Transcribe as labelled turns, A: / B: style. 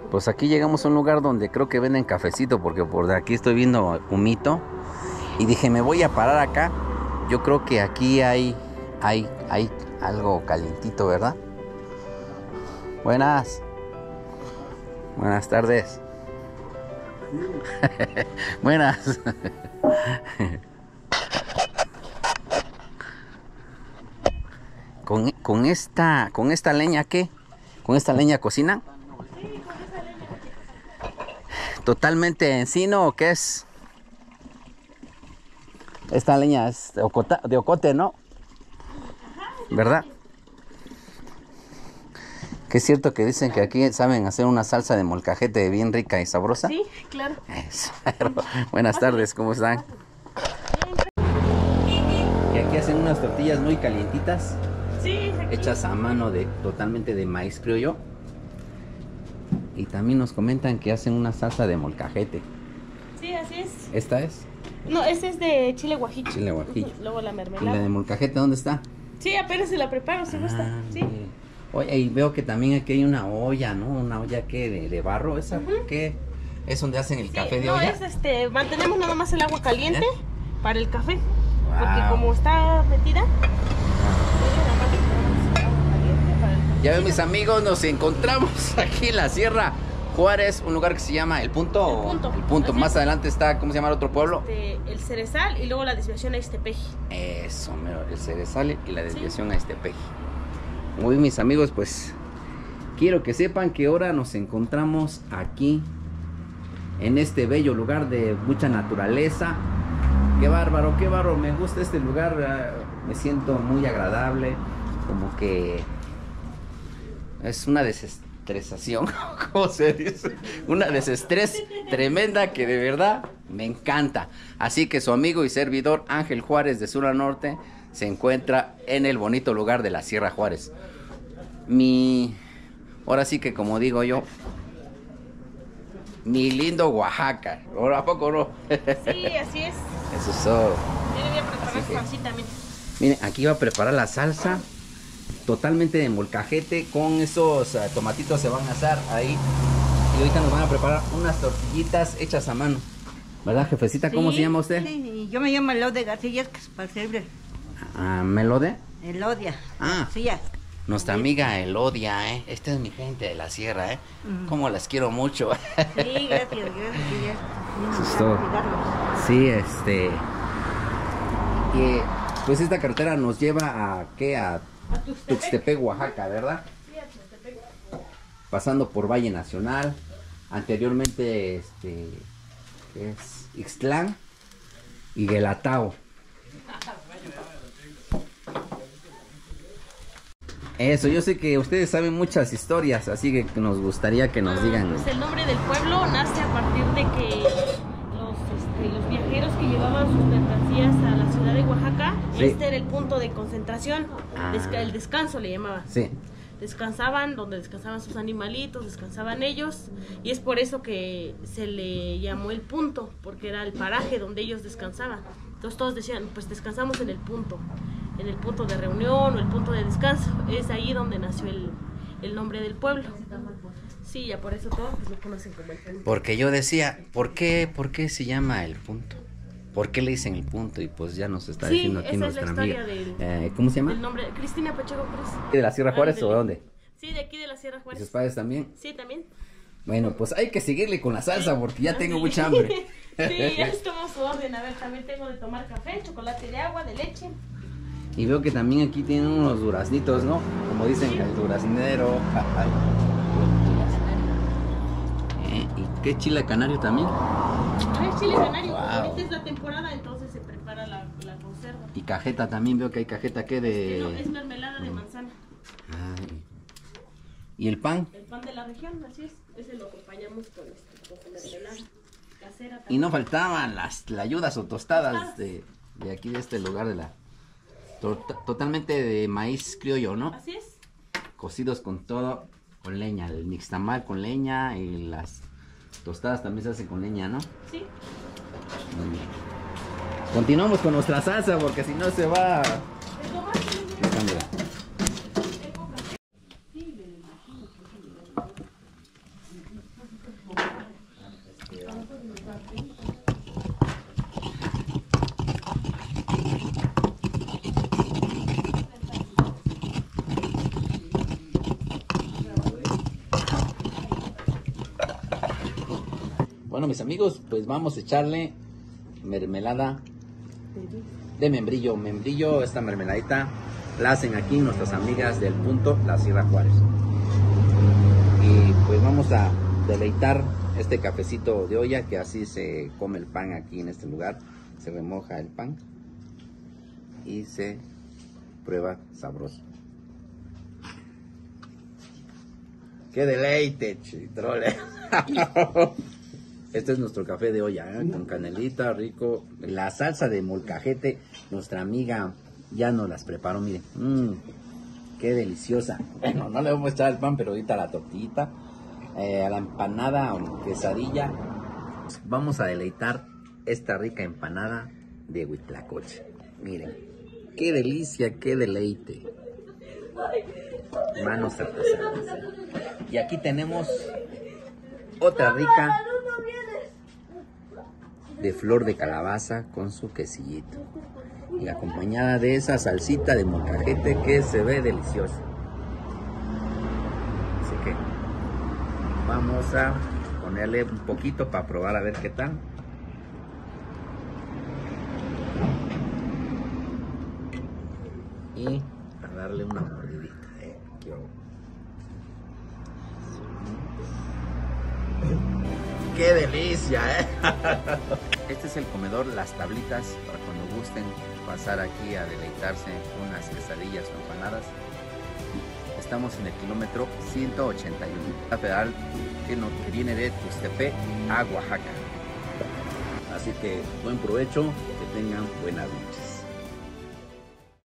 A: Pues aquí llegamos a un lugar donde creo que venden cafecito, porque por aquí estoy viendo humito. Y dije, me voy a parar acá. Yo creo que aquí hay algo calientito, ¿verdad? Buenas tardes. Buenas. ¿Con esta leña qué? ¿Con esta leña cocinan?
B: Sí, con esa leña.
A: ¿Totalmente encino o qué es? Esta leña es de ocote, ¿no? ¿Verdad? Que es cierto que dicen que aquí saben hacer una salsa de molcajete bien rica y sabrosa.
B: Sí, claro.
A: Eso. Buenas tardes, ¿cómo están? Y aquí hacen unas tortillas muy calientitas,
B: Sí, aquí.
A: hechas a mano totalmente de maíz criollo. Y también nos comentan que hacen una salsa de molcajete.
B: Sí, así es.
A: ¿Esta es?
B: No, ese es de chile guajillo.
A: Chile guajillo.
B: Luego la
A: ¿Y la
B: mermelada.
A: de molcajete dónde está?
B: Sí, apenas se la preparo, si gusta. Sí.
A: Mire. Oye, y veo que también aquí hay una olla, ¿no? Una olla que de barro, ¿esa qué? ¿Es donde hacen el
B: Sí,
A: café de
B: no,
A: olla?
B: es mantenemos nada más el agua caliente para el café.
A: Wow.
B: Porque como está metida, nada más ponemos agua caliente para el café.
A: Ya ven, mis amigos, nos encontramos aquí en la Sierra Juárez, un lugar que se llama El Punto.
B: El Punto.
A: El Punto.
B: Así
A: Más
B: es.
A: adelante está, ¿cómo se llama el otro pueblo?
B: El Cerezal y luego la desviación a Ixtepeji.
A: Eso, mero, el Cerezal y la desviación a Ixtepeji. Muy bien, mis amigos, pues quiero que sepan que ahora nos encontramos aquí en este bello lugar de mucha naturaleza. Qué bárbaro, me gusta este lugar, me siento muy agradable, como que es una desestresación, ¿cómo se dice? Una desestrés tremenda que de verdad me encanta. Así que su amigo y servidor Ángel Juárez de sur a norte se encuentra en el bonito lugar de la Sierra Juárez. Ahora sí que como digo yo, mi lindo Oaxaca. ¿Ahora a poco no?
B: Sí, así es.
A: Eso es todo.
B: Yo le voy a preparar
A: Así que-
B: pancita, mire.
A: Miren, aquí va a preparar la salsa totalmente de molcajete. Con esos tomatitos se van a asar ahí. Y ahorita nos van a preparar unas tortillitas hechas a mano. ¿Verdad, jefecita? ¿Cómo
C: Sí,
A: se llama usted?
C: Sí, yo me llamo Elodia García, que es para servir.
A: ¿Melode?
C: Elodia
A: Ah.
C: García.
A: Nuestra amiga Elodia, ¿eh? Esta es mi gente de la sierra, ¿eh? Cómo las quiero mucho.
C: Sí, gracias.
A: Eso es todo. Sí, y, pues esta carretera nos lleva a Tuxtepec, Oaxaca, ¿verdad?
B: Sí, a Tuxtepec.
A: Pasando por Valle Nacional, anteriormente ¿qué es? Ixtlán y Guelatao. Eso, yo sé que ustedes saben muchas historias, así que nos gustaría que nos digan.
B: Pues el nombre del pueblo nace a partir de que los viajeros que llevaban sus mercancías a la ciudad de Oaxaca,
A: Sí.
B: este era el punto de concentración,
A: Ah.
B: el descanso le llamaban.
A: Sí,
B: Descansaban donde descansaban sus animalitos, descansaban ellos, y es por eso que se le llamó el punto, porque era el paraje donde ellos descansaban. Entonces todos decían, pues descansamos en el punto de reunión o el punto de descanso. Es ahí donde nació el nombre del pueblo. Sí, ya por eso todos pues, lo conocen como el punto.
A: porque yo decía, ¿por qué se llama El Punto? ¿Por qué le dicen El Punto? Y pues ya nos está
B: Sí,
A: diciendo aquí
B: esa es
A: nuestra
B: la
A: amiga.
B: historia
A: ¿Cómo se llama?
B: El nombre, Cristina Pacheco Cruz.
A: ¿De la Sierra Juárez o de
B: Ándale.
A: dónde?
B: Sí, de aquí de la Sierra
A: ¿Y
B: Juárez.
A: sus padres también?
B: Sí, también.
A: Bueno, pues hay que seguirle con la salsa porque ya tengo mucha hambre.
B: Sí, ya estamos su orden. A ver, también tengo de tomar café, chocolate de agua, de leche.
A: Y veo que también aquí tienen unos duraznitos, ¿no? Como dicen, el duraznero. ¿Y qué chile canario también?
B: Ah, es chile canario.
A: Wow.
B: Ahorita es la temporada, entonces se prepara la conserva.
A: Y cajeta también, veo que hay cajeta que
B: No,
A: de...
B: es mermelada de manzana.
A: Ay. ¿Y el pan?
B: El pan de la región, así es. Ese lo acompañamos con mermelada casera.
A: Y
B: También.
A: no faltaban las ayudas o tostadas de aquí, de este lugar de la... Totalmente de maíz criollo, ¿no?
B: Así es.
A: Cocidos con todo, con leña. El nixtamal con leña y las tostadas también se hacen con leña, ¿no?
B: Sí.
A: Muy bien. Continuamos con nuestra salsa porque si no se va...
B: ¿Tengo más?
A: Déjamela.
B: Tengo café.
A: mis amigos, pues vamos a echarle mermelada de membrillo. Membrillo, esta mermeladita la hacen aquí nuestras amigas del punto La Sierra Juárez. Y pues vamos a deleitar este cafecito de olla, que así se come el pan aquí en este lugar. Se remoja el pan y se prueba sabroso. ¡Qué deleite, chitrole! Este es nuestro café de olla, ¿eh? Con canelita, rico. La salsa de molcajete, nuestra amiga ya nos las preparó, miren. ¡Qué deliciosa! Bueno, no le vamos a echar el pan, pero ahorita la tortillita, a la empanada o quesadilla. Vamos a deleitar esta rica empanada de huitlacoche. Miren, qué delicia, qué deleite. Manos artesanas. Y aquí tenemos otra rica de flor de calabaza con su quesillito. Y acompañada de esa salsita de molcajete que se ve deliciosa. Así que vamos a ponerle un poquito para probar a ver qué tal. Y a darle una mordidita. ¡Qué delicia! Este es el comedor Las Tablitas, para cuando gusten pasar aquí a deleitarse unas quesadillas o empanadas. Estamos en el kilómetro 181, la federal que viene de Tuxtepec a Oaxaca. Así que buen provecho, que tengan buenas noches.